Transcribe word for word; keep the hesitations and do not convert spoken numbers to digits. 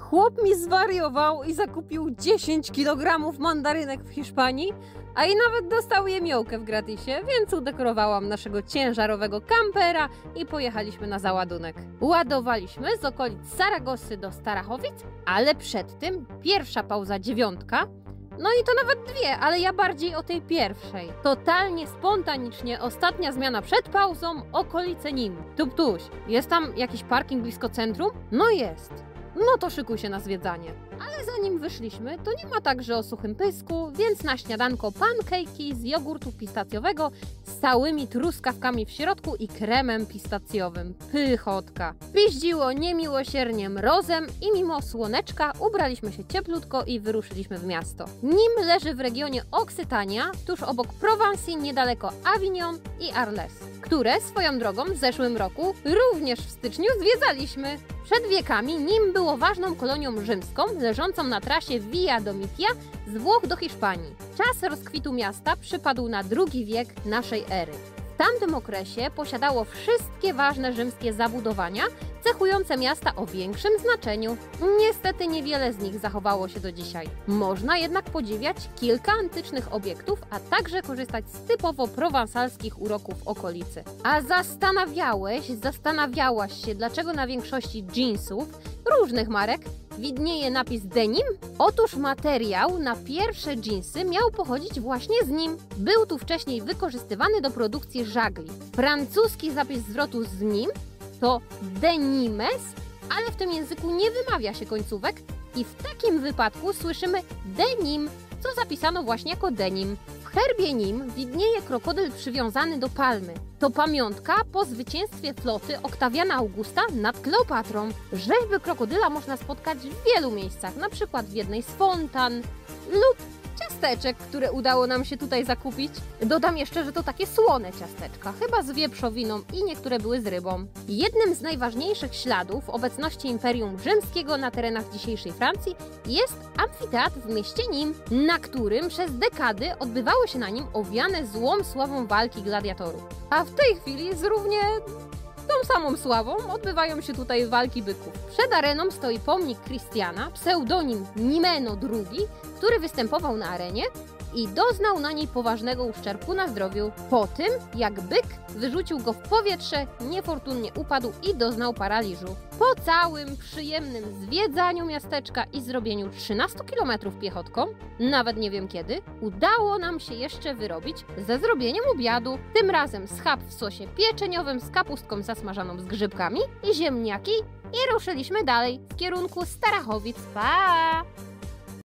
Chłop mi zwariował i zakupił dziesięć kilogramów mandarynek w Hiszpanii, a i nawet dostał jemiołkę w gratisie, więc udekorowałam naszego ciężarowego kampera i pojechaliśmy na załadunek. Ładowaliśmy z okolic Saragosy do Starachowic, ale przed tym pierwsza pauza dziewiątka, no i to nawet dwie, ale ja bardziej o tej pierwszej. Totalnie spontanicznie ostatnia zmiana przed pauzą, okolice Nim. Tuptuś, jest tam jakiś parking blisko centrum? No jest. No to szykuj się na zwiedzanie. Ale zanim wyszliśmy, to nie ma także o suchym pysku, więc na śniadanko pancake'i z jogurtu pistacjowego z całymi truskawkami w środku i kremem pistacjowym. Pychotka. Piździło niemiłosiernie mrozem i mimo słoneczka ubraliśmy się cieplutko i wyruszyliśmy w miasto. Nim leży w regionie Oksytania, tuż obok Prowansji, niedaleko Avignon i Arles, które swoją drogą w zeszłym roku również w styczniu zwiedzaliśmy. Przed wiekami Nim było ważną kolonią rzymską, leżącą na trasie Via Domitia z Włoch do Hiszpanii. Czas rozkwitu miasta przypadł na drugi wiek naszej ery. W tamtym okresie posiadało wszystkie ważne rzymskie zabudowania, cechujące miasta o większym znaczeniu. Niestety niewiele z nich zachowało się do dzisiaj. Można jednak podziwiać kilka antycznych obiektów, a także korzystać z typowo prowansalskich uroków okolicy. A zastanawiałeś, zastanawiałaś się, dlaczego na większości jeansów różnych marek widnieje napis denim? Otóż materiał na pierwsze dżinsy miał pochodzić właśnie z nim. Był tu wcześniej wykorzystywany do produkcji żagli. Francuski zapis zwrotu z nim to denimes, ale w tym języku nie wymawia się końcówek i w takim wypadku słyszymy denim, co zapisano właśnie jako denim. W herbie Nim widnieje krokodyl przywiązany do palmy. To pamiątka po zwycięstwie floty Oktawiana Augusta nad Kleopatrą. Rzeźby krokodyla można spotkać w wielu miejscach, na przykład w jednej z fontan lub ciasteczek, które udało nam się tutaj zakupić. Dodam jeszcze, że to takie słone ciasteczka, chyba z wieprzowiną i niektóre były z rybą. Jednym z najważniejszych śladów obecności Imperium Rzymskiego na terenach dzisiejszej Francji jest amfiteatr w mieście Nim, na którym przez dekady odbywały się na nim owiane złą sławą walki gladiatorów. A w tej chwili z równie tą samą sławą odbywają się tutaj walki byków. Przed areną stoi pomnik Christiana, pseudonim Nimeno drugi, który występował na arenie i doznał na niej poważnego uszczerbku na zdrowiu. Po tym, jak byk wyrzucił go w powietrze, niefortunnie upadł i doznał paraliżu. Po całym przyjemnym zwiedzaniu miasteczka i zrobieniu trzynastu kilometrów piechotką, nawet nie wiem kiedy, udało nam się jeszcze wyrobić ze zrobieniem obiadu. Tym razem schab w sosie pieczeniowym z kapustką zasmażaną z grzybkami i ziemniaki i ruszyliśmy dalej w kierunku Starachowic. Pa!